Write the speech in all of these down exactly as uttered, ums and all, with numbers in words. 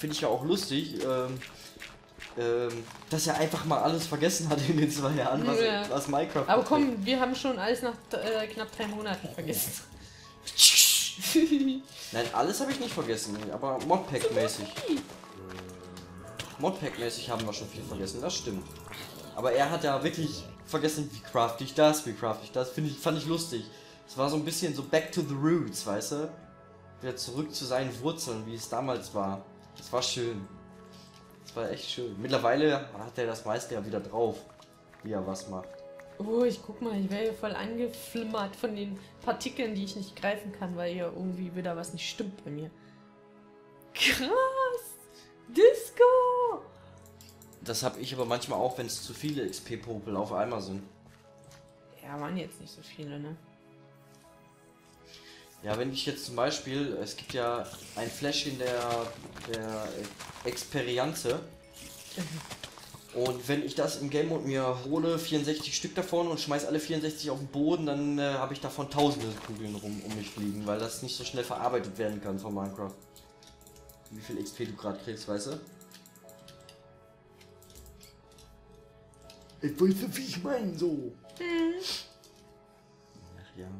finde ich ja auch lustig, ähm, ähm, dass er einfach mal alles vergessen hat in den zwei Jahren, was, Ja. was Minecraft Aber betrifft. komm, wir haben schon alles nach äh, knapp drei Monaten vergessen. Nein, alles habe ich nicht vergessen, aber Modpack-mäßig. Modpack-mäßig haben wir schon viel vergessen, das stimmt. Aber er hat ja wirklich vergessen, wie craft ich das, wie craft ich das, finde ich, fand ich lustig. Es war so ein bisschen so back to the roots, weißt du? Wieder zurück zu seinen Wurzeln, wie es damals war. Das war schön. Das war echt schön. Mittlerweile hat er das meiste ja wieder drauf, wie er was macht. Oh, ich guck mal, ich wäre hier voll angeflimmert von den Partikeln, die ich nicht greifen kann, weil hier irgendwie wieder was nicht stimmt bei mir. Krass! Disco! Das habe ich aber manchmal auch, wenn es zu viele X P-Popel auf einmal sind. Ja, waren jetzt nicht so viele, ne? Ja, wenn ich jetzt zum Beispiel, es gibt ja ein Fläschchen der, der Experience. Und wenn ich das im Game Mode mir hole, vierundsechzig Stück davon und schmeiß alle vierundsechzig auf den Boden, dann äh, habe ich davon tausende Kugeln rum um mich fliegen, weil das nicht so schnell verarbeitet werden kann von Minecraft. Wie viel X P du gerade kriegst, weißt du? Ich weiß nicht, wie ich meine, so. Hm. Ach ja.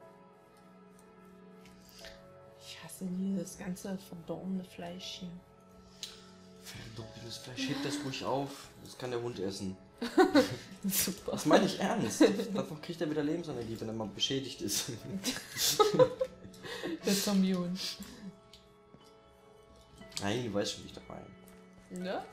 Ich hasse dieses ganze verdorbene Fleisch hier. Verdorbenes Fleisch, hebt das ruhig auf. Das kann der Hund essen. Super. Das meine ich ernst. Davon kriegt er wieder Lebensenergie, wenn er mal beschädigt ist. Der Zombie-Hund. Nein, du weißt schon, wie ich dabei bin. Ja.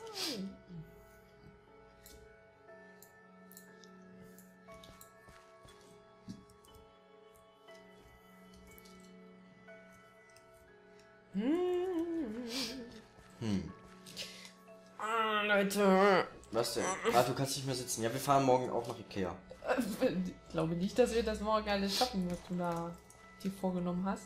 Hm. Ah, Leute. Was denn? Ah, du kannst nicht mehr sitzen. Ja, wir fahren morgen auch nach Ikea. Ich glaube nicht, dass wir das morgen alles schaffen, was du da dir vorgenommen hast.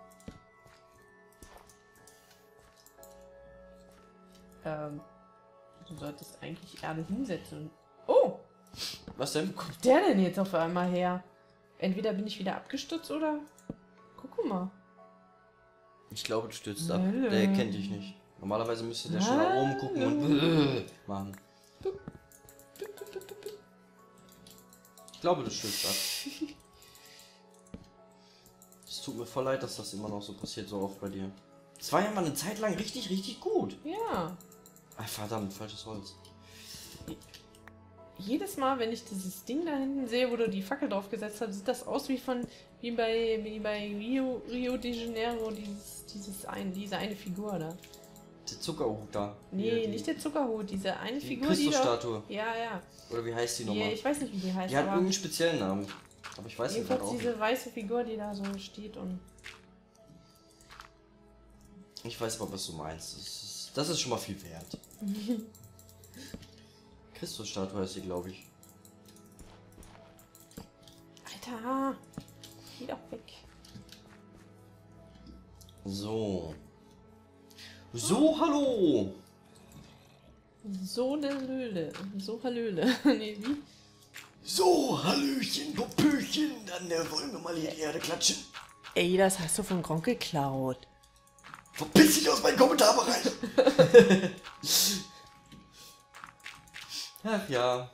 Ähm, du solltest eigentlich Erde hinsetzen. Oh! Was denn? Wo kommt der denn jetzt auf einmal her? Entweder bin ich wieder abgestürzt oder... Guck mal. Ich glaube, du stürzt ab. Hallo. Der kennt dich nicht. Normalerweise müsste der schon nach oben gucken und machen. Ich glaube, du stürzt ab. Es tut mir voll leid, dass das immer noch so passiert, so oft bei dir. Es war ja mal eine Zeit lang richtig, richtig gut. Ja. Ach, verdammt, falsches Holz. Jedes Mal, wenn ich dieses Ding da hinten sehe, wo du die Fackel drauf gesetzt hast, sieht das aus wie von wie bei wie bei Rio, Rio de Janeiro, dieses, dieses ein, diese eine Figur da. Der Zuckerhut da. Nee, die, nicht der Zuckerhut, diese eine die Figur, die da... Christusstatue. Ja, ja. Oder wie heißt die Die, nochmal? ich weiß nicht, wie die heißt, Die hat aber irgendeinen speziellen Namen. Aber ich weiß nicht jedenfalls auch. diese weiße Figur, die da so steht und... Ich weiß aber, was du meinst. Das ist, das ist schon mal viel wert. Christusstatue heißt sie, glaube ich. Alter, geh doch weg. So. So, hallo! So eine Löhle. So Hallöle. Nee, wie? So, Hallöchen, Popöchen, dann äh, wollen wir mal hier die Erde klatschen. Ey, das hast du von Gronk geklaut. Verpiss dich aus meinen Kommentarbereich! Ach ja.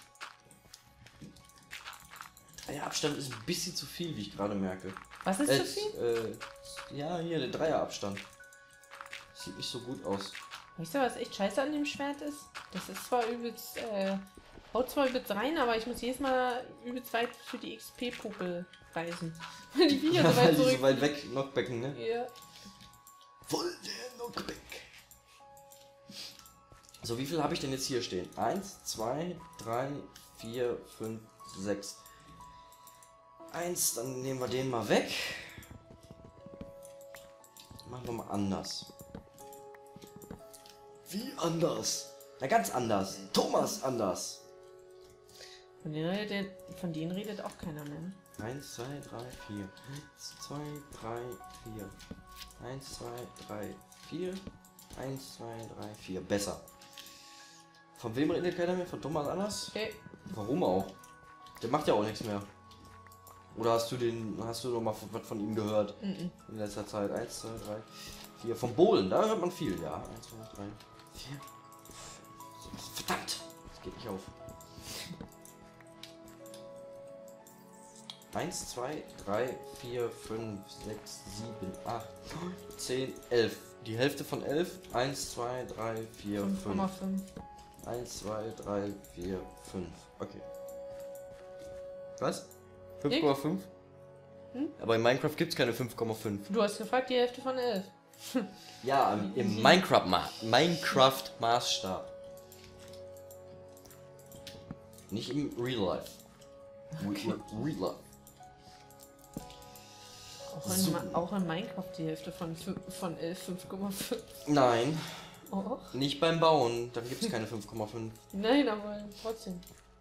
Dreierabstand ist ein bisschen zu viel, wie ich gerade merke. Was ist Äh, zu viel? Äh, ja, hier, der Dreierabstand. Sieht nicht so gut aus. Weißt du, was echt scheiße an dem Schwert ist? Das ist zwar übelst, äh, haut zwar übelst rein, aber ich muss jedes Mal übelst weit für die X P-Puppe reisen. Weil die Viecher Ja, so weil weit die zurück... so weit weg Knockbacken, ne? Ja. Voll der Knockback. So, wie viel habe ich denn jetzt hier stehen? Eins, zwei, drei, vier, fünf, sechs. Eins, dann nehmen wir den mal weg. Machen wir mal anders. Wie anders? Na, ganz anders. Thomas anders. Von denen redet, von denen redet auch keiner mehr. Eins, zwei, drei, vier. Eins, zwei, drei, vier. Eins, zwei, drei, vier. Eins, zwei, drei, vier. Besser. Von wem redet keiner mehr? Von Thomas anders? Okay. Warum auch? Der macht ja auch nichts mehr. Oder hast du den, hast du noch mal was von ihm gehört Mhm. in letzter Zeit? Eins, zwei, drei, Hier vom Bohlen, da hört man viel, ja. eins, zwei, drei, vier, fünf, sechs. Verdammt! Das geht nicht auf. eins, zwei, drei, vier, fünf, sechs, sieben, acht, neun, zehn, elf. Die Hälfte von elf. eins, zwei, drei, vier, fünf Komma fünf. fünf. eins, zwei, drei, vier, fünf. Okay. Was? fünf Komma fünf? Hm? Aber in Minecraft gibt es keine fünf Komma fünf. Du hast gefragt, die Hälfte von elf. Ja, im, im Minecraft, Ma Minecraft Maßstab. Nicht im Real Life. Okay. Re Real Life. Auch in, So. Ma auch in Minecraft die Hälfte von, von elf, fünf Komma fünf. Nein, Oh. nicht beim Bauen. Dann gibt es keine fünf Komma fünf. Nein, aber trotzdem.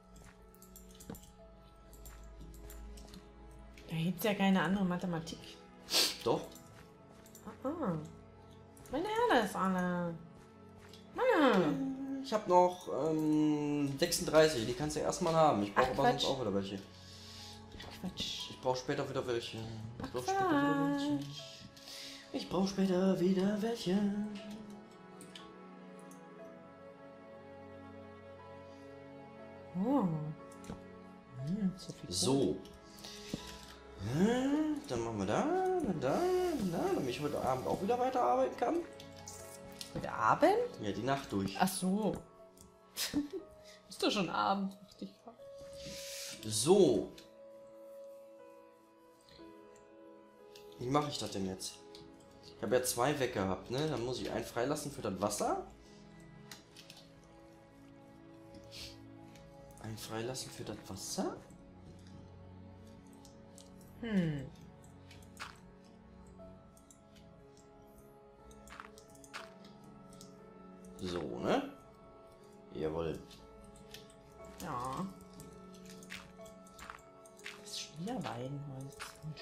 Da gibt es ja keine andere Mathematik. Doch. Ah. Meine Erde ist alle. Mann. Ich habe noch ähm, sechsunddreißig. Die kannst du ja erstmal haben. Ich brauche Ach, aber sonst Quatsch. auch wieder welche. Quatsch. Ich brauche später wieder welche. Ich brauche Ach, später wieder welche. Ich brauche später wieder welche. Oh. Hm, so viel So. Hm, Dann machen wir da, dann da, dann da, damit ich heute Abend auch wieder weiterarbeiten kann. Heute Abend? Ja, die Nacht durch. Ach so. Ist doch schon Abend. dachte ich grad. So. Wie mache ich das denn jetzt? Ich habe ja zwei weggehabt, ne? Dann muss ich einen freilassen für das Wasser. Einen freilassen für das Wasser. Hm. So, ne? Jawohl. Ja. Das ist schon wieder Weidenholz. Mensch.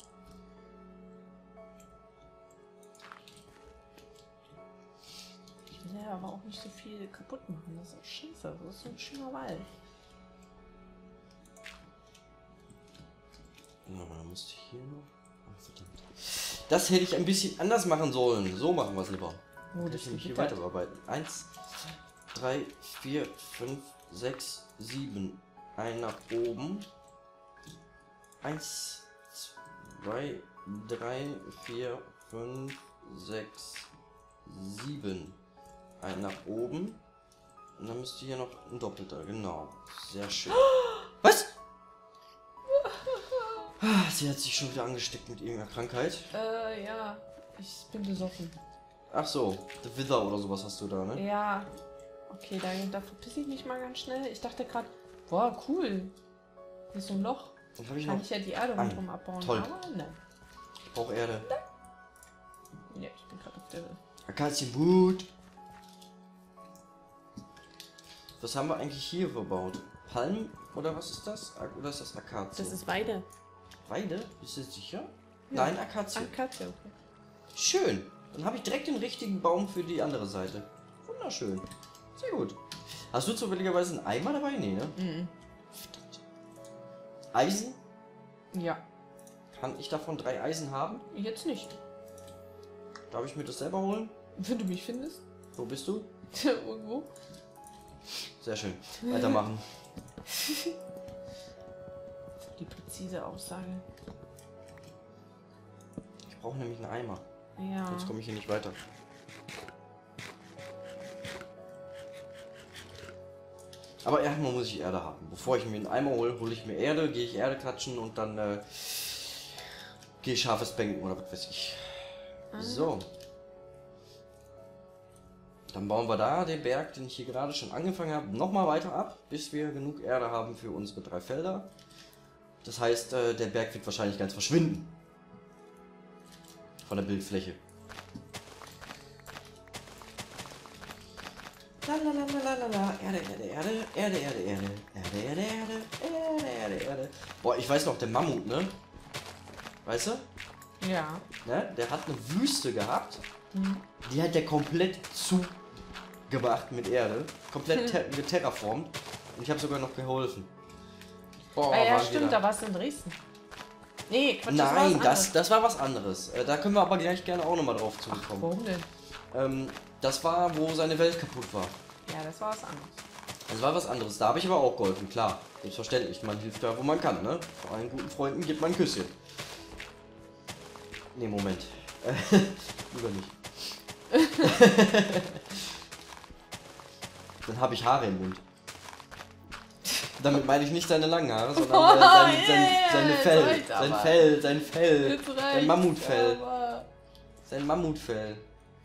Ich will ja aber auch nicht so viel kaputt machen. Das ist auch scheiße. Das ist so ein schöner Wald. Ja, dann musste ich hier noch. Ach, verdammt. Das hätte ich ein bisschen anders machen sollen. So machen wir es lieber. Oh, Kann das ich nämlich hier gewittert. weiterarbeiten. Eins, drei, vier, fünf, sechs, sieben. Ein nach oben. Eins, zwei, drei, vier, fünf, sechs, sieben. Ein nach oben. Und dann müsste hier noch ein doppelter. Genau. Sehr schön. Was? Ah, Sie hat sich schon wieder angesteckt mit irgendeiner Krankheit. Äh, ja. Ich bin besoffen. Ach so, The Wither oder sowas hast du da, ne? Ja. Okay, da, da verpiss ich mich mal ganz schnell. Ich dachte gerade, boah, cool. Hier ist so ein Loch. Dann habe ich Kann noch. ich ja die Erde Ein. rundherum abbauen. Toll. Aber nein. Ich brauche Erde. Ja, ich bin gerade auf der. Akazienhut. Was haben wir eigentlich hier verbaut? Palm oder was ist das? Ak- Oder ist das Akazie? Das ist Weide. Weide? Bist du sicher? Ja. Nein, Akazie. Akazie, okay. Schön. Dann habe ich direkt den richtigen Baum für die andere Seite. Wunderschön. Sehr gut. Hast du zufälligerweise einen Eimer dabei? Nee, ne? Mhm. Eisen? Ja. Kann ich davon drei Eisen haben? Jetzt nicht. Darf ich mir das selber holen? Wenn du mich findest. Wo bist du? Irgendwo. Sehr schön. Weitermachen. Die präzise Aussage. Ich brauche nämlich einen Eimer. Ja. Sonst komme ich hier nicht weiter. Aber erstmal muss ich Erde haben. Bevor ich mir einen Eimer hole, hole ich mir Erde, gehe ich Erde klatschen und dann äh, gehe ich scharfes Banken oder was weiß ich. Ah. So. Dann bauen wir da den Berg, den ich hier gerade schon angefangen habe, nochmal weiter ab, bis wir genug Erde haben für unsere drei Felder. Das heißt, äh, der Berg wird wahrscheinlich ganz verschwinden. Von der Bildfläche. Lalalala, Erde, Erde, Erde, Erde, Erde, Erde, Erde, Erde, Erde, Erde, Erde, Erde. Boah, ich weiß noch, der Mammut, ne? Weißt du? Ja. Ne? Der hat eine Wüste gehabt. Hm. Die hat der komplett zugemacht mit Erde. Komplett ter geterraformt. Und ich habe sogar noch geholfen. Boah, Ah ja, waren wir stimmt, da. da warst du in Dresden. Nee, Quatsch, Nein, das war was das, das war was anderes. Äh, da können wir aber gleich gerne auch nochmal drauf Ach, zurückkommen. warum denn? Ähm, das war, wo seine Welt kaputt war. Ja, das war was anderes. Das war was anderes. Da habe ich aber auch geholfen, klar. Selbstverständlich. Man hilft da, wo man kann, ne? Vor allen guten Freunden gibt man ein Küsschen. Nee, Moment. Lieber nicht. Dann habe ich Haare im Mund. Damit meine ich nicht seine langen Haare, sondern äh, seine, Oh, sein, yeah, seine jetzt Fell. reicht's Sein aber. Fell, sein Fell. Jetzt Sein reicht's Mammutfell. aber. Sein Mammutfell.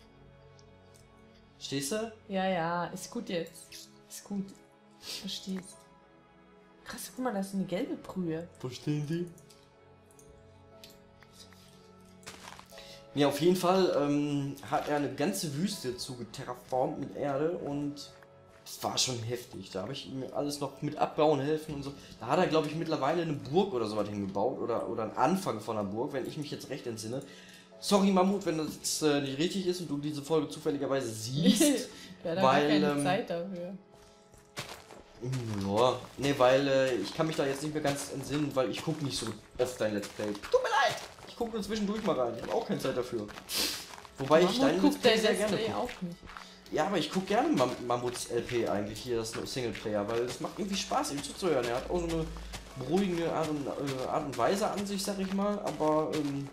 Stehst du? Ja, ja, ist gut jetzt. Ist gut. Verstehst. Krass, guck mal, da ist eine gelbe Brühe. Verstehen Sie? Ja, auf jeden Fall ähm, hat er eine ganze Wüste zugeterraformt mit Erde und das war schon heftig. Da habe ich ihm alles noch mit abbauen helfen und so. Da hat er, glaube ich, mittlerweile eine Burg oder so was hingebaut oder, oder einen Anfang von einer Burg, wenn ich mich jetzt recht entsinne. Sorry, Mammut, wenn das jetzt, äh, nicht richtig ist und du diese Folge zufälligerweise siehst. Ja, da weil, gar keine ähm, Zeit dafür. Ja, ne, weil äh, ich kann mich da jetzt nicht mehr ganz entsinnen, weil ich gucke nicht so oft dein Let's Play. Tut mir leid! Ich gucke nur zwischendurch mal rein. Ich habe auch keine Zeit dafür. Wobei ich dein Let's Play sehr gerne gucke. auch nicht. Ja, aber ich gucke gerne Mam Mammuts L P eigentlich hier, das Singleplayer, weil es macht irgendwie Spaß, ihm zuzuhören. Er hat auch so eine beruhigende Art und, äh, Art und Weise an sich, sag ich mal, aber ähm,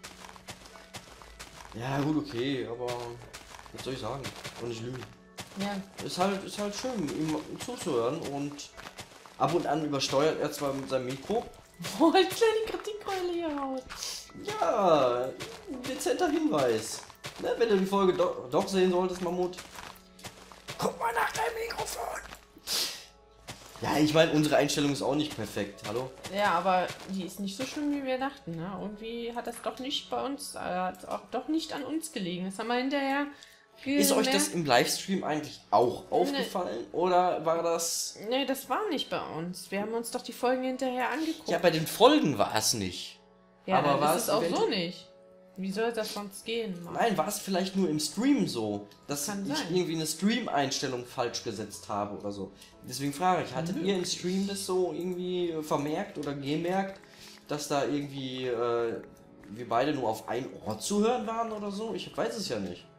ja gut, okay, aber was soll ich sagen? Und nicht lügen. Ja. Ist halt, ist halt schön, ihm zuzuhören und ab und an übersteuert er zwar mit seinem Mikro. Boah, jetzt kleine Kritikkeule hier raus. Ja, ein dezenter Hinweis. Ne, wenn du die Folge do doch sehen solltest, Mammut. Guck mal nach deinem Mikrofon. Ja, ich meine, unsere Einstellung ist auch nicht perfekt, hallo? Ja, aber die ist nicht so schlimm, wie wir dachten. Ne? Irgendwie hat das doch nicht bei uns, äh, hat auch doch nicht an uns gelegen. Das haben wir hinterher... Ist euch das im Livestream eigentlich auch aufgefallen? Nee. Oder war das... Nee, das war nicht bei uns. Wir haben uns doch die Folgen hinterher angeguckt. Ja, bei den Folgen war es nicht. Ja, aber war ist es auch so nicht. Wie soll das sonst gehen? Mann? Nein, war es vielleicht nur im Stream so, dass Kann ich sein. irgendwie eine Stream-Einstellung falsch gesetzt habe oder so. Deswegen frage ich, hattet Mhm. ihr im Stream das so irgendwie vermerkt oder gemerkt, dass da irgendwie äh, wir beide nur auf ein Ort zu hören waren oder so? Ich weiß es ja nicht.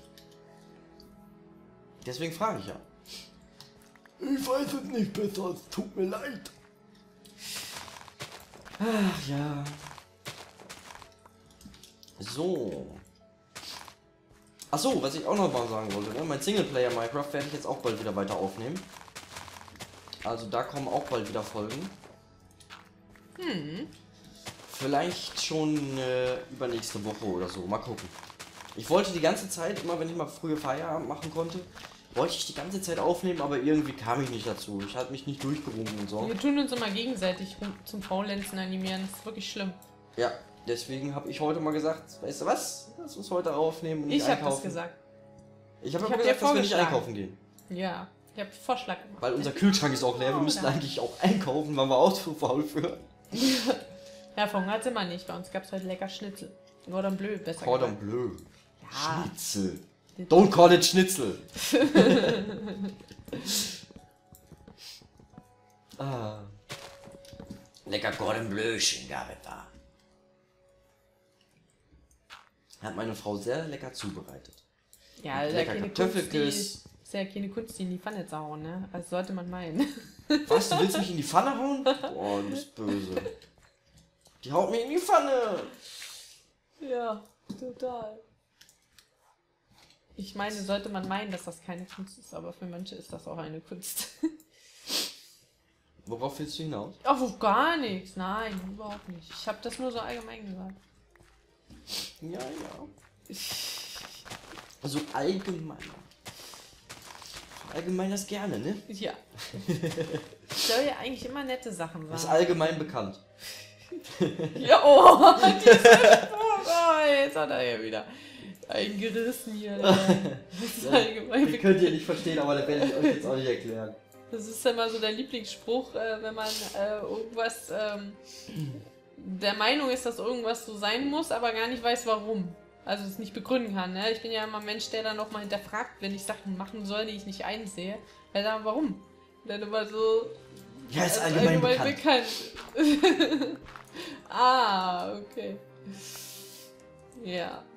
Deswegen frage ich ja. Ich weiß es nicht besser, es tut mir leid. Ach ja. So. Achso, was ich auch noch mal sagen wollte, ne? Mein Singleplayer Minecraft werde ich jetzt auch bald wieder weiter aufnehmen. Also da kommen auch bald wieder Folgen. Hm. Vielleicht schon äh, übernächste Woche oder so. Mal gucken. Ich wollte die ganze Zeit, immer wenn ich mal frühe Feierabend machen konnte, wollte ich die ganze Zeit aufnehmen, aber irgendwie kam ich nicht dazu. Ich hatte mich nicht durchgerungen und so. Wir tun uns immer gegenseitig zum Faulenzen animieren. Das ist wirklich schlimm. Ja, deswegen habe ich heute mal gesagt, weißt du was? Lass uns heute aufnehmen und nicht Ich habe einkaufen. das gesagt. Ich habe Ich aber hab dir gesagt, dass wir nicht vorgeschlagen. einkaufen gehen. Ja, ich habe Vorschlag gemacht. Weil unser Kühlschrank ist auch leer. Wir müssen Oder? eigentlich auch einkaufen, waren wir auch zu faul für. Ja, verhungert sind wir nicht. Bei uns gab es heute lecker Schnitzel. Cordon Bleu, besser Cordon gesagt. Bleu. Ja. Schnitzel. Don't call it Schnitzel. ah. Lecker Cordon Bleuchen gab es da. Hat meine Frau sehr lecker zubereitet. Ja, Mit ist ja lecker keine Kunst, die, Kartoffelkiss. ist ja keine Kunst, die in die Pfanne zu hauen, ne? Also sollte man meinen. Was, du willst mich in die Pfanne hauen? Boah, du bist böse. Die haut mir in die Pfanne. Ja, total. Ich meine, sollte man meinen, dass das keine Kunst ist, aber für manche ist das auch eine Kunst. Worauf willst du hinaus? Auf gar nichts, nein, überhaupt nicht. Ich habe das nur so allgemein gesagt. Ja, ja. Also allgemein. Allgemein das gerne, ne? Ja. Ich soll ja eigentlich immer nette Sachen Das ist sagen. allgemein bekannt. Ja, oh, dieser Spruch, oh, jetzt hat er ja wieder eingerissen hier. Das ist allgemein Ich könnt ihr nicht verstehen, aber das werde ich euch jetzt auch nicht erklären. Das ist immer so der Lieblingsspruch, äh, wenn man äh, irgendwas ähm, der Meinung ist, dass irgendwas so sein muss, aber gar nicht weiß, warum. Also es nicht begründen kann. Ne? Ich bin ja immer ein Mensch, der dann nochmal hinterfragt, wenn ich Sachen machen soll, die ich nicht einsehe. Weil dann, warum? Dann immer so... Ja, ist als allgemein, bekannt. bekannt. Ah, okay. Ja.